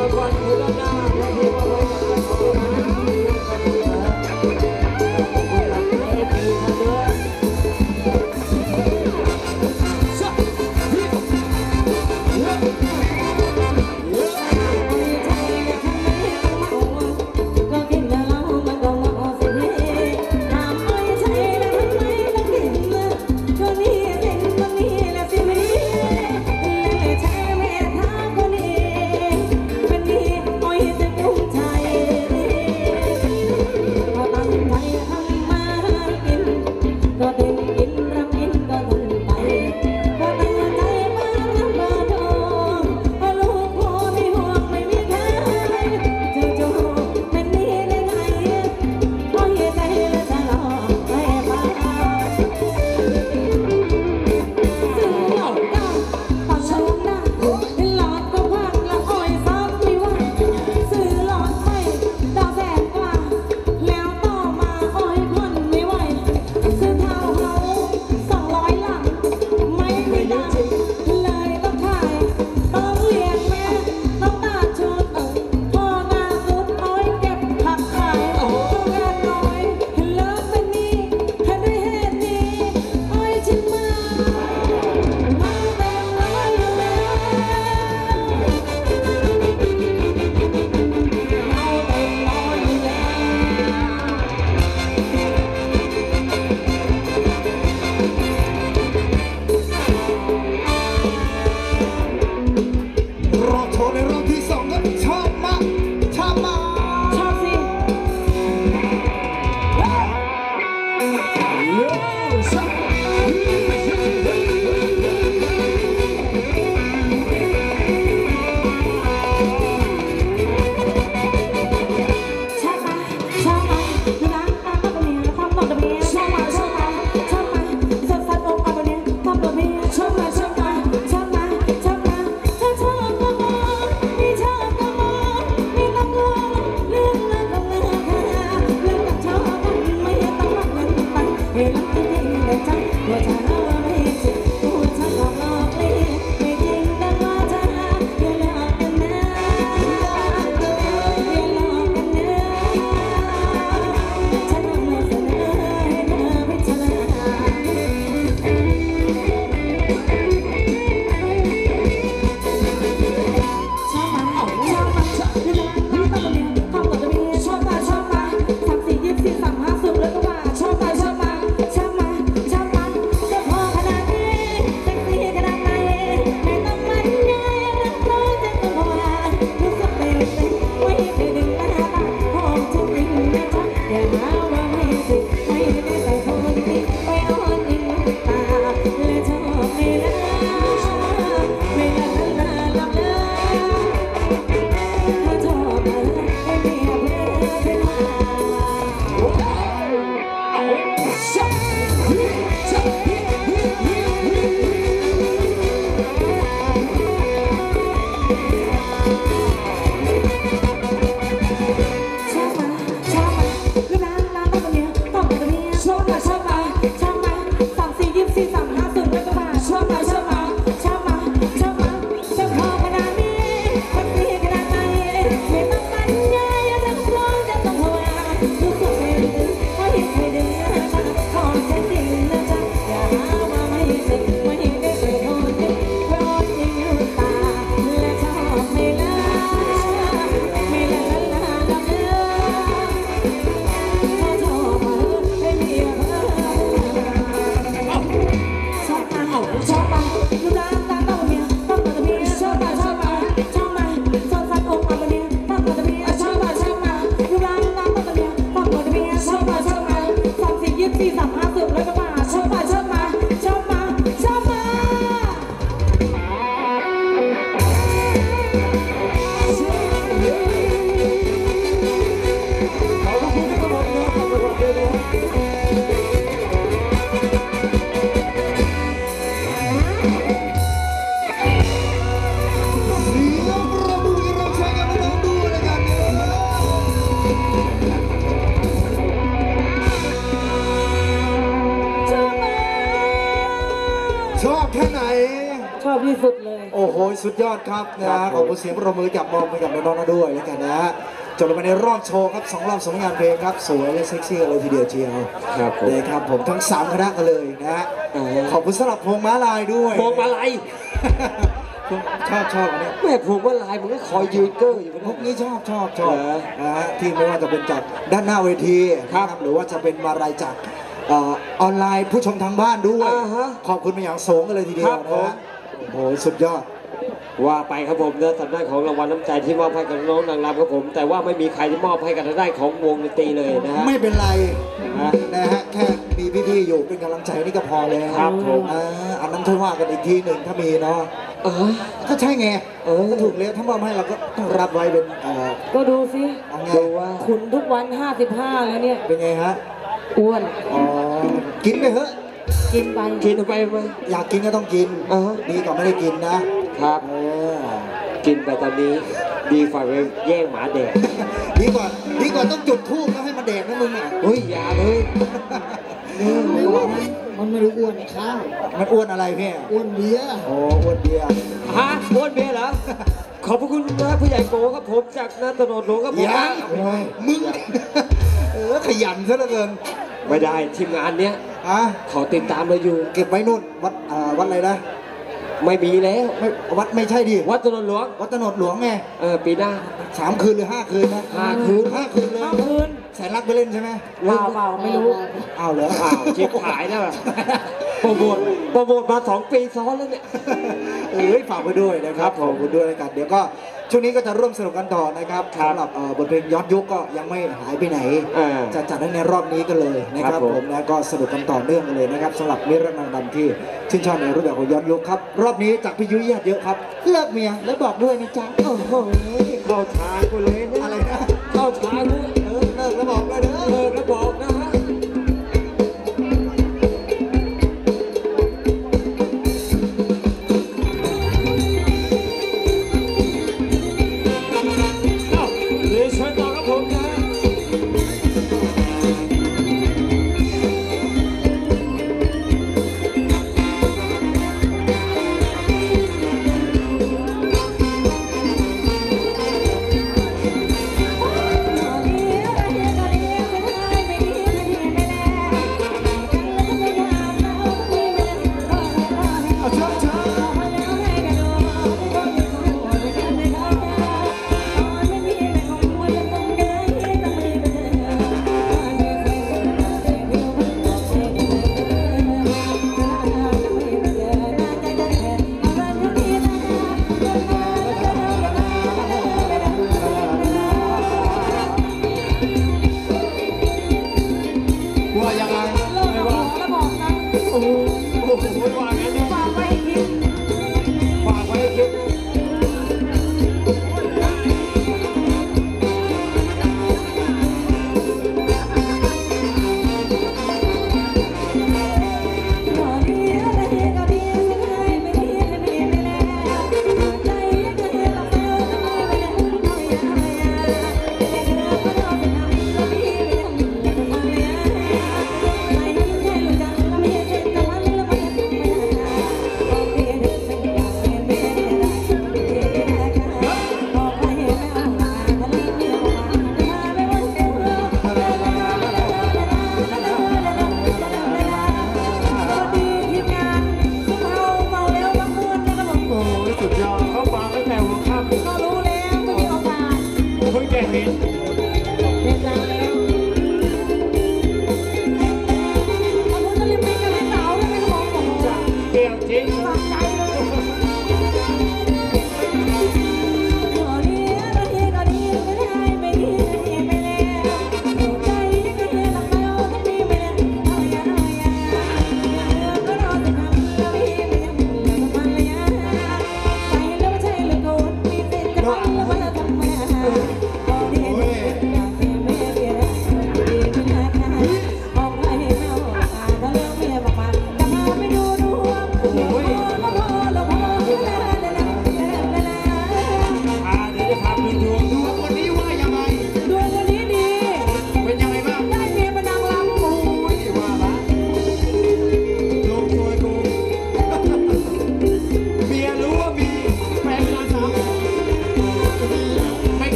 ชอบที่สุดเลยโอ้โหสุดยอดครับนะขอบคุณเสียงปรบมือจับมอบให้กับน้องๆด้วยแล้วกันนะฮะจบลงไปในรอบโชว์ครับ2 รอบ2 งานเพลงครับสวยและเซ็กซี่เลยทีเดียวเชียวครับเลยครับผมทั้ง3 คณะกันเลยนะฮะขอบคุณสำหรับพวงม้าลายด้วยพวงมาลัยชอบอันนี้แม่พวงมาลัยมันก็คอยยืนเก้ออยู่พวกนี้ชอบนะฮะที่ไม่ว่าจะเป็นจากด้านหน้าเวทีครับหรือว่าจะเป็นมาลัยจากออนไลน์ผู้ชมทางบ้านด้วยขอบคุณเป็นอย่างสูงกันเลยทีเดียวนะฮะโอ้โหสุดยอดว่าไปครับผมเนื้อทางด้านของรางวัลน้ำใจที่มอบให้กับน้องนางรำครับผมแต่ว่าไม่มีใครที่มอบให้กับทางด้านของวงดนตรีเลยนะฮะไม่เป็นไรนะฮะแค่มีพี่ๆอยู่เป็นกำลังใจนี่ก็พอเลยครับผมอันนั้นค่อยว่ากันอีกทีหนึ่งถ้ามีเนาะก็ใช่ไงก็ถูกแล้วถ้ามอบให้เราก็ต้องรับไว้เป็นก็ดูสิดูว่าคุณทุกวัน55แล้วเนี่ยเป็นไงฮะอ้วนกินไปเถอะกินไปอยากกินก็ต้องกินดีกว่าไม่ได้กินนะครับกินไปตอนนี้ดีกว่าไปแย่งหมาแดกดีกว่าต้องจุดธูปแล้วให้มันแดกนะมึงอ่ะเฮ้ยอย่าเลยมันไม่รู้อ้วนข้าวมันอ้วนอะไรพี่อ้วนเบียร์อ้วนเบียร์ฮะอ้วนเบียร์เหรอขอบคุณนะผู้ใหญ่โกครับผมจากนันตโนดหลวงครับผมมึงขยันซะเหลือเกินไม่ได้ทีมงานเนี้ยขอติดตามเราอยู่เก็บไว้นู่นวัดอะไรนะไม่มีแล้ววัดไม่ใช่ดิวัดถนนหลวงไงปีหน้า 3 คืนหรือ5 คืนนะ 5 คืนเลยแสนรักไปเล่นใช่ไหมเปล่าไม่รู้เหรอชิบหายแล้วโปรโมทมา2 ปีซ้อนแล้วเนี่ยฝากไปด้วยนะครับขอบคุณด้วยกันเดี๋ยวก็ช่วงนี้ก็จะร่วมสนุกกันต่อนะครับสำหรับบทเพลงย้อนยุคก็ยังไม่หายไปไหนจะจัดในรอบนี้กันเลยนะครับผมนะก็สนุกกันต่อเนื่องกันเลยนะครับสำหรับนิรันดร์นางดำที่ชื่นชอบในรูปแบบของย้อนยุคครับรอบนี้จากพี่ยุ้ยญาติเยอะครับเลิกเมียแล้วบอกด้วยนะจ๊ะโอ้โหเข้าทางกูเลยอะไรนะเข้าทางกูเลิกแล้วบอกด้วยนะเลิกแล้วบอกนะฮะเ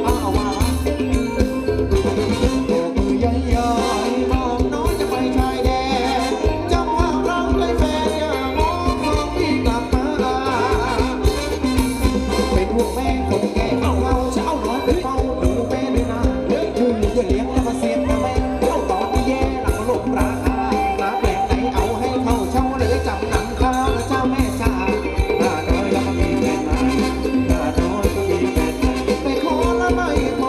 อ้าวว่าโบกมือใหญ่ๆมองน้อยจะไปชายแดนจำภาพรักเลยแฟนอย่ามองของพี่กลับมาเป็นห่วงแม่คนแก่เราจะเอาน้อยไปเฝ้าดูแม่ด้วยนะเลี้ยงอยู่อย่าเลี้ยงแล้วมาเสียนะแม่เล่าตอนที่แย่หลังลงราคาร้านแปลกไหนเอาให้เข้าเช่าเลยจำนำข้าวและเจ้าแม่จ้าหน้าน้อยแล้วก็มีแฟนมาหน้าน้อยก็มีแฟนไปขอละไม่ข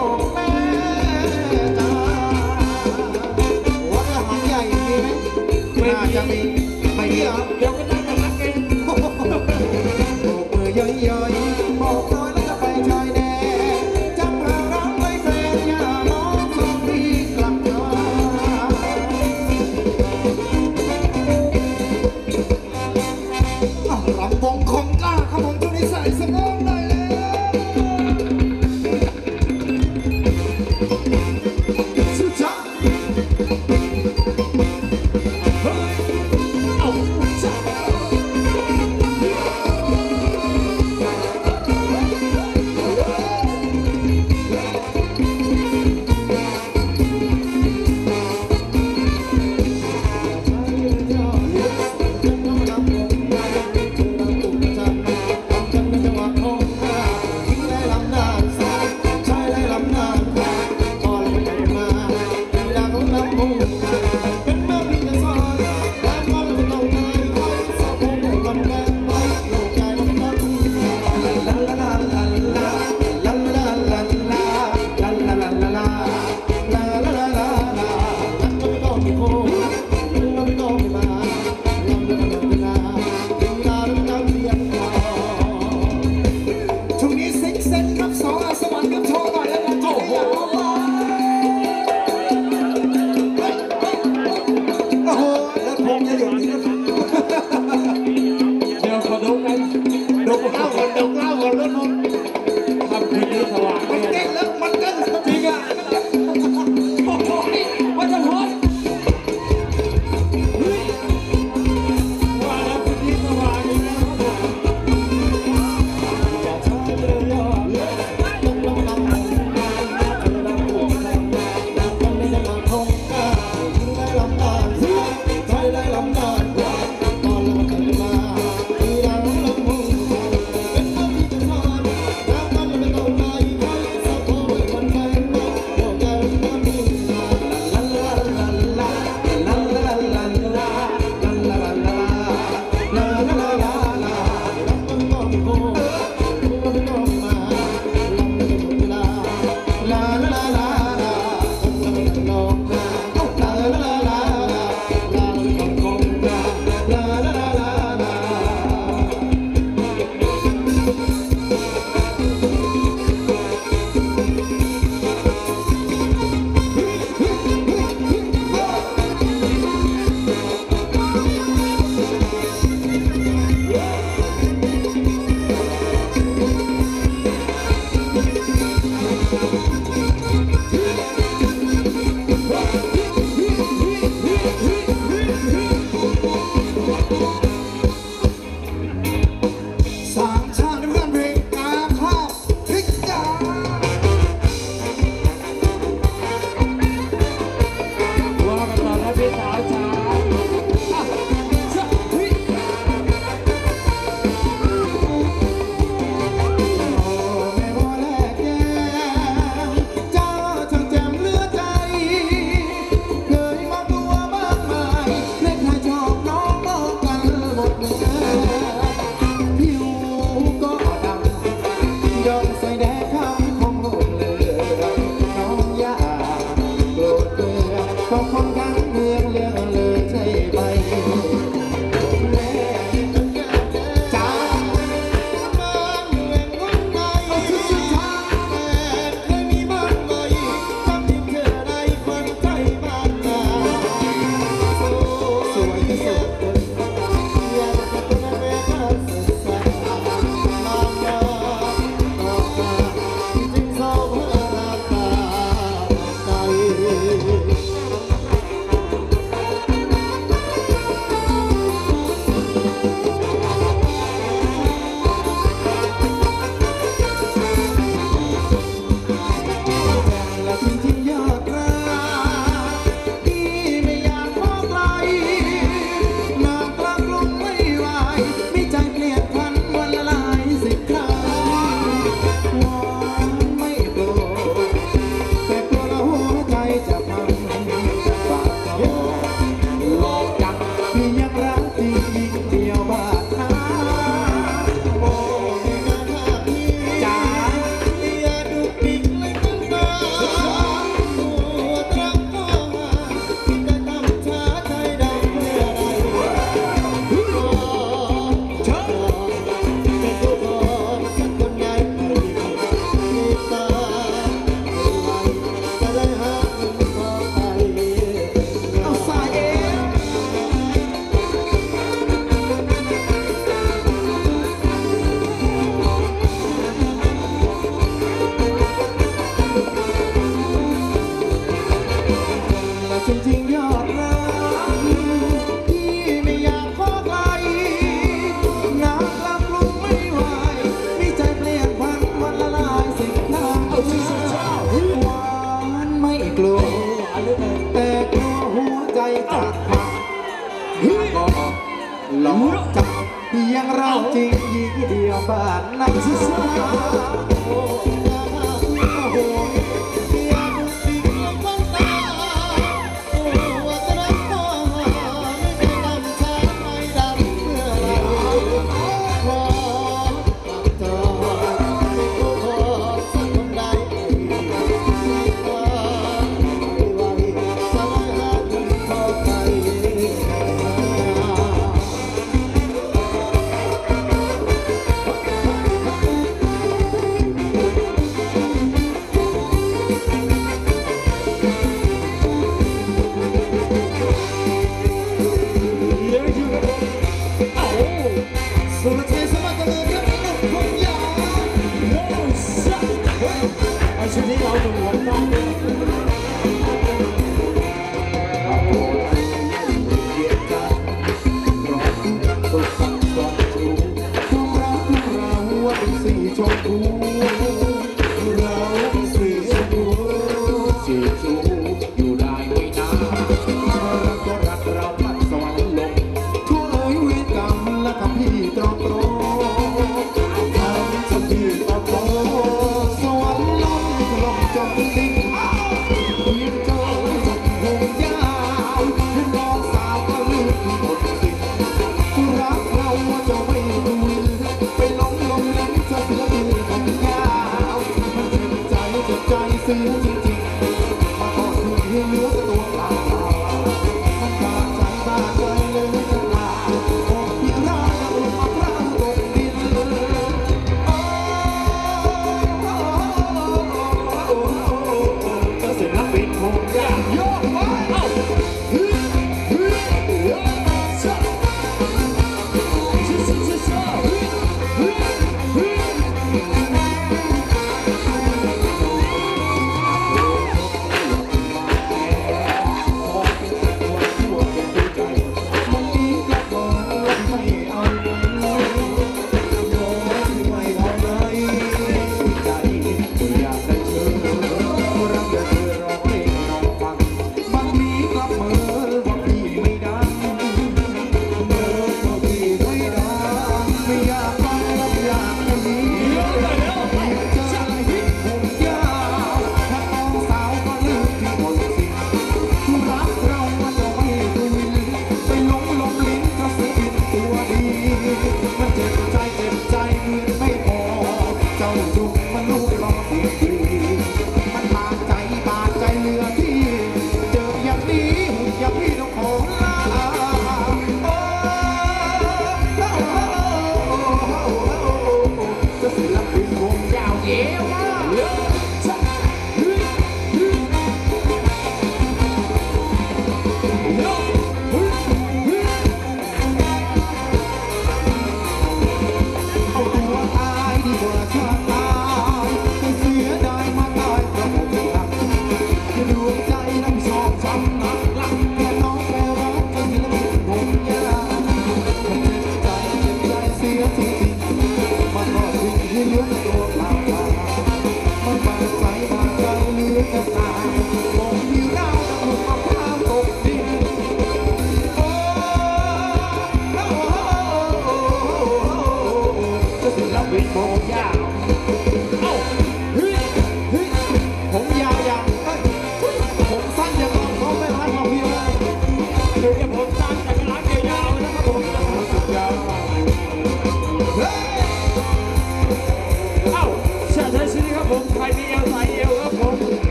กลัวแต่กลัวหัวใจจะพังก็หลอกจับเพียงเราจริงยิงเดียวบ้านนักศึกษาโอ้โห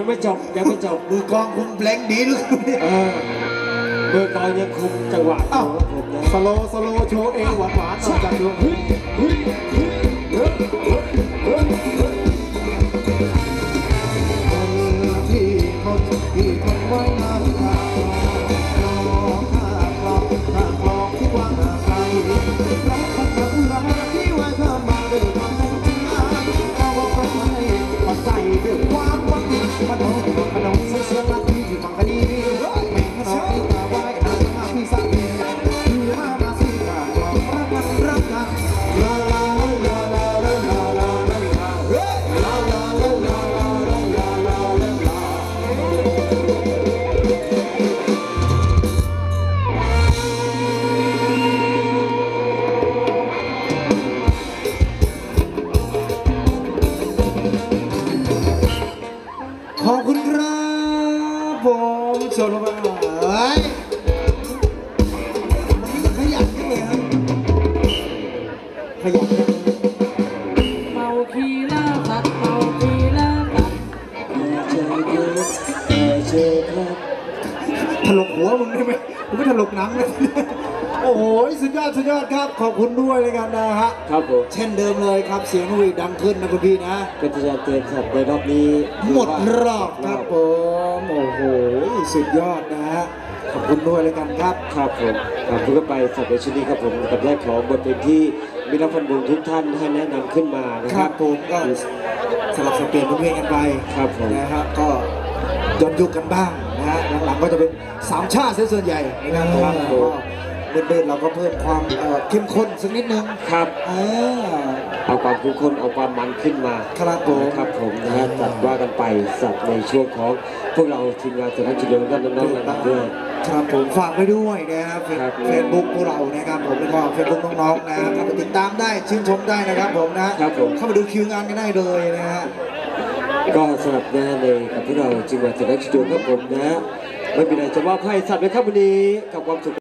ไม่จบยังไม่จบมือกลองคุมเพลงดีหรือเนี่ยมือกลองยังคุมจังหวะอยู่ครับผมนะสโลโชว์เองหวานหวานจากดวงที่คนไว้น้ำตาน้องข้ากลองข้ากลองที่วางห่างไกลรักพันธุ์รักที่ไว้เธอมาด้วยความจริงเอาว่าคนไทยปัดใจด้วยความหวังขนมเสียงรักที่อยู่ฝั่งคดีไม่ขนมที่ตาไว้นานมาพี่สักทีคือมาสิข้ากลองรักกันลาลาลาลาลาลาลาลาลาลาลา ขอบคุณครับผมโซโลบาเฮ้ยขยันจังเลยครับขยันจังเมาคีล่าสัตว์เมาคีล่าสัตว์เจอครับถลกหัวมึงได้ไหมมึงไม่ถลกหนังเลยโอ้โหสุดยอดครับ ขอบคุณด้วยเลยกันนะฮะครับผมเช่นเดิมเลยครับเสียงนกหวีดดังขึ้นนะคุณพี่นะเป็นทางเตือนสัตว์ในรอบนี้หมดรอบครับผมโอ้โหสุดยอดนะฮะขอบคุณด้วยเลยกันครับครับผมครับทุกไปสัตว์ในชุดนี้ครับผมกับแรกของบทเพลงที่มีนักฟันบุญทุกท่านให้แนะนำขึ้นมานะคครัรับบ ผมก็สลับสับเปลี่ยนเพลงกันไปครับผมนะครับก็ย้อนยุคกันบ้างนะฮะหลังๆก็จะเป็นสามชาติเสียส่วนใหญ่นะครับผมก็เดินๆเราก็เพิ่มความเข้มข้นสักนิดนึงครับเอาความคุ้นคนเอาความมันขึ้นมาครับผมครับผมนะฮะจัดว่ากันไปสัตว์ในช่วงของพวกเราทีมงานสถานจิตวิทยาน้องๆนะครับด้วยครับผมฝากไว้ด้วยนะครับครับเฟซบุ๊กพวกเรานะครับผมแล้วก็เฟซบุ๊กน้องๆนะครับเข้าไปติดตามได้ชื่นชมได้นะครับผมนะครับผมเข้ามาดูคิวงานกันได้เลยนะฮะก็สำหรับนะในกับพวกเราจิงหวัดสระบุรีครับผมนะไม่มีอะไรจะมอบให้สัตว์เลยครับวันนี้กับความสุข